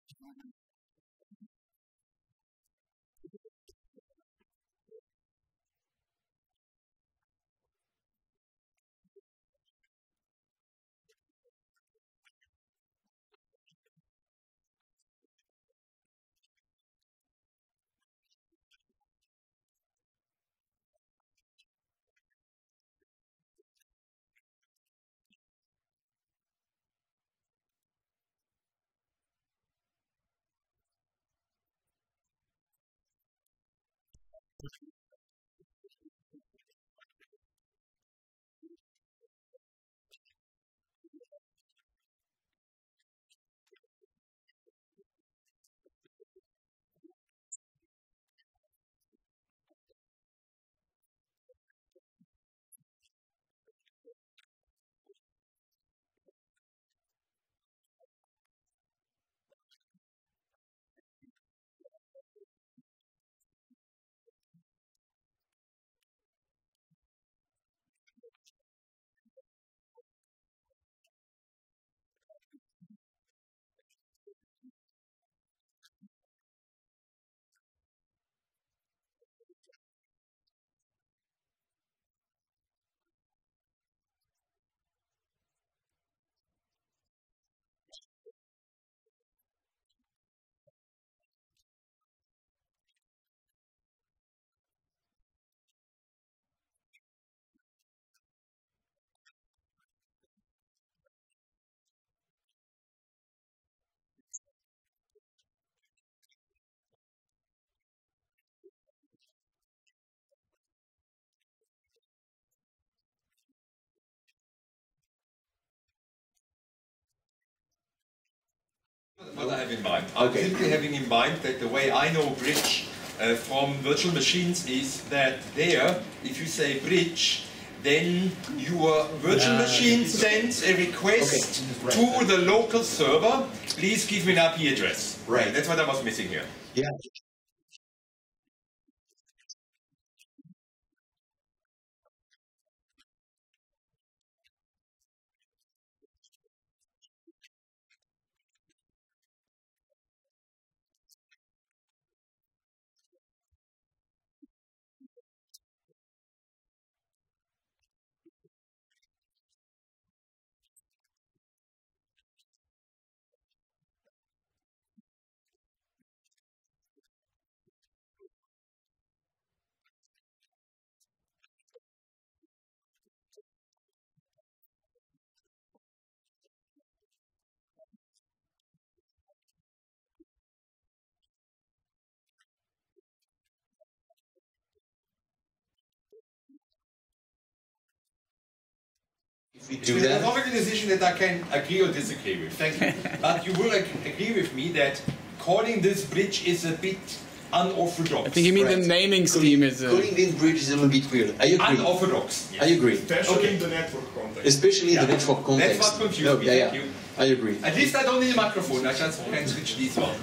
What I have in mind. I'm simply having in mind that the way I know bridge from virtual machines is that there, if you say bridge, then your virtual machine sends a request to the local server. Please give me an IP address. Right. That's what I was missing here. Yeah. If we do that, it's not a decision that I can agree or disagree with. Thank you. But you will agree with me that calling this bridge is a bit unorthodox. I think you mean the naming scheme is... calling this bridge is a little bit weird. I agree. Unorthodox. Yes. I agree. Especially in the network context. Especially in the network context. That's what confused me. Thank you. I agree. At least I don't need a microphone. I just can switch these on.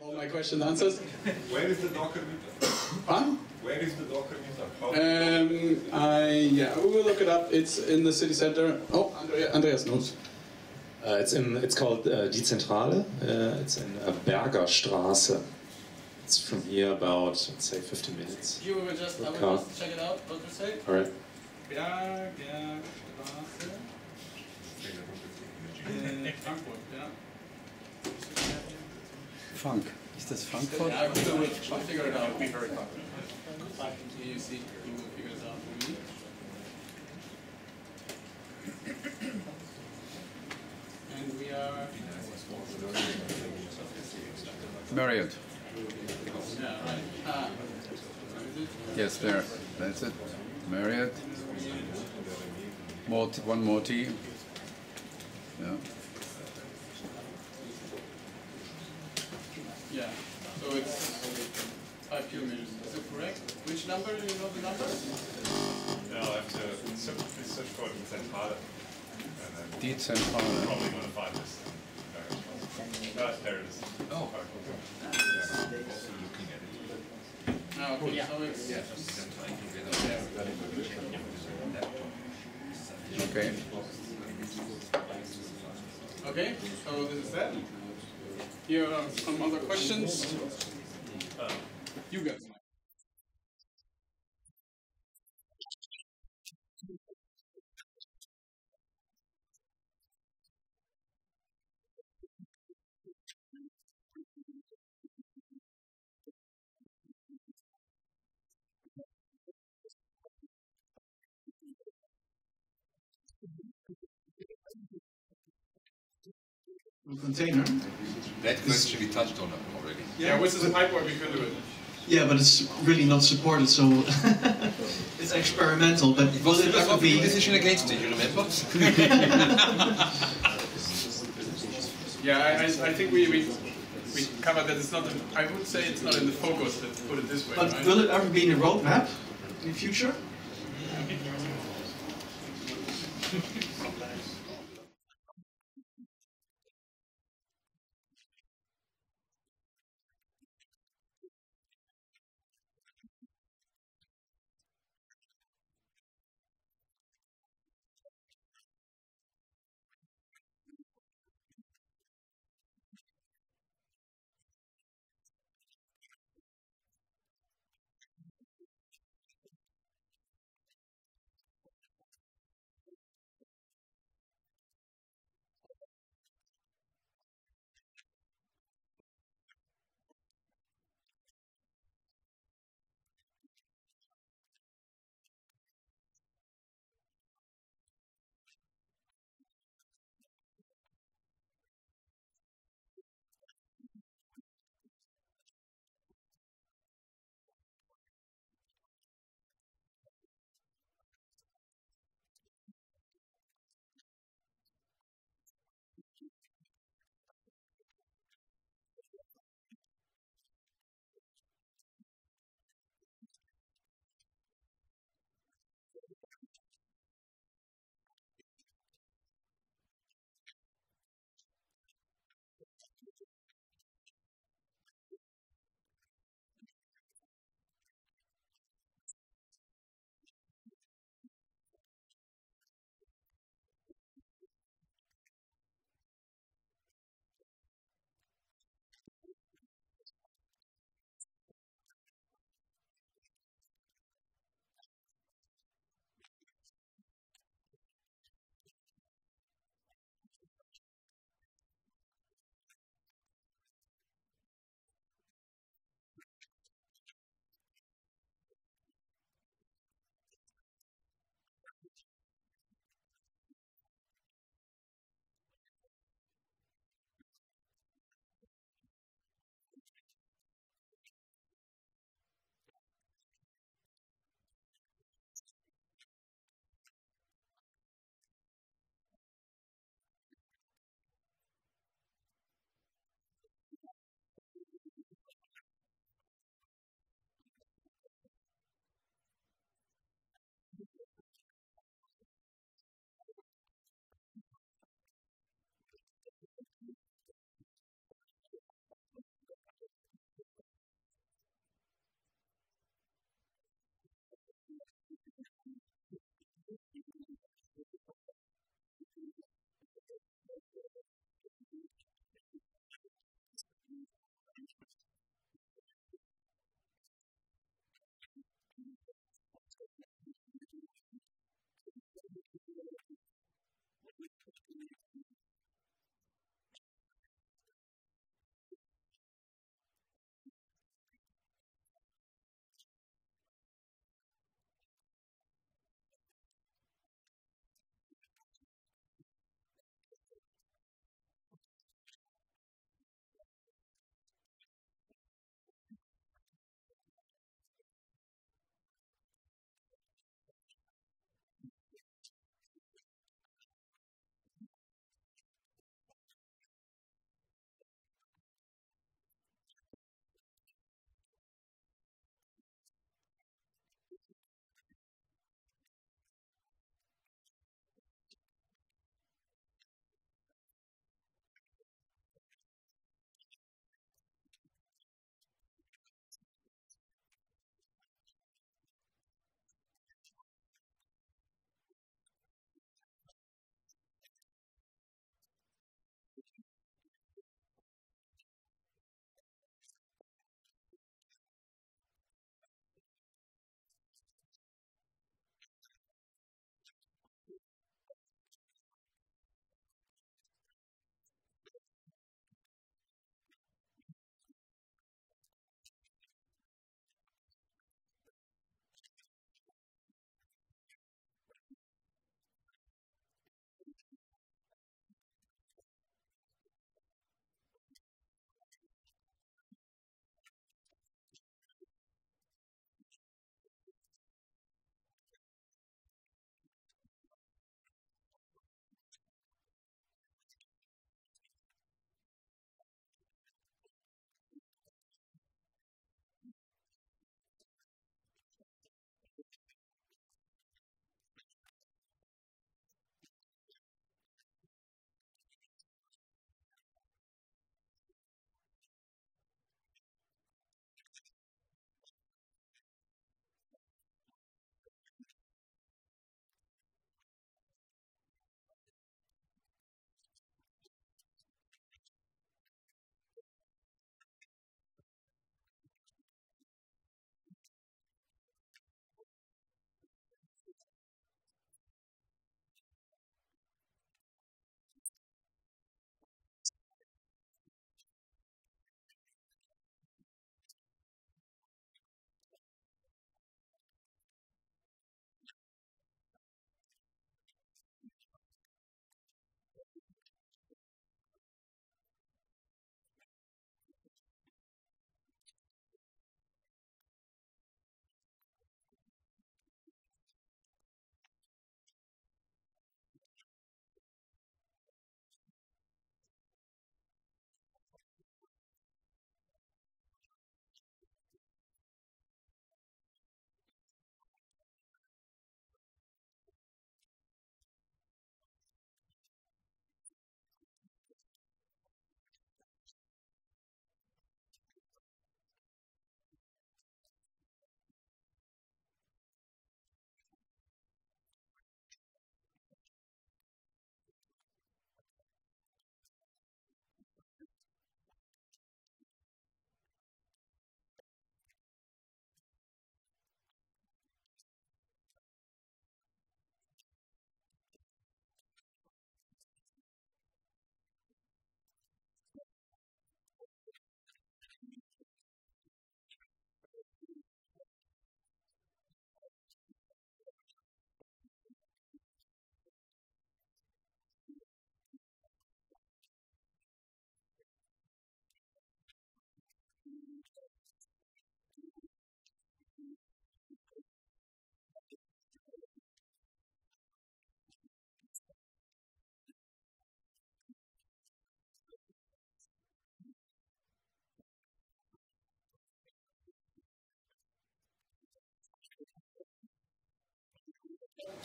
All my question answers. Where is the Docker meetup? Huh? Where is the Docker meetup? Yeah, we will look it up. It's in the city center. Oh, Andreas knows. It's called Die Zentrale. It's in Bergerstraße. It's from here about, let's say, 15 minutes. You will just, I will just check it out. What you say? All right. Bergerstraße. Frankfurt, yeah. Funk. Is das Frankfurt? Yeah, we'll figure it out. Be very confident. You see, you will figure it out for me. And we are Marriott. yeah, right. Ah. Yes, there. That's it. Marriott. One more T. Yeah. Yeah. So it's 5 kilometers. Is it correct? Which number? Do you know the number? No, I have to simply search for Die Zentrale. Die Zentrale. Probably going to find this. There it is. Oh. Also looking at it. Ah, okay. So it's Okay. okay. So this is that. Here are some other questions. You guys. Container. That question we touched on already. Yeah, which is a pipe where we can do it. Yeah, but it's really not supported, so it's experimental. But It was will it ever be? decision against it, you remember? Yeah, I think we covered that it's not. I would say it's not in the focus. Let's put it this way. But right? will it ever be in a roadmap in the future?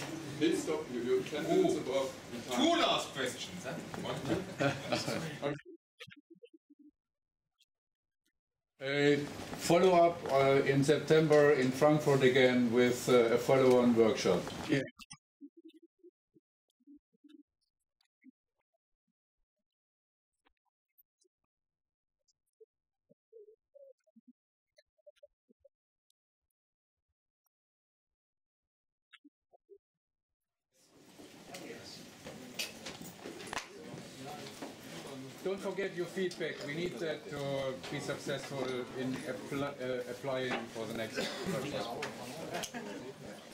Please stop. You're 10 minutes above the time. Two last questions. Huh? Follow up in September in Frankfurt again with a follow-on workshop. Yeah. Don't forget your feedback. We need that to be successful in applying for the next workshop.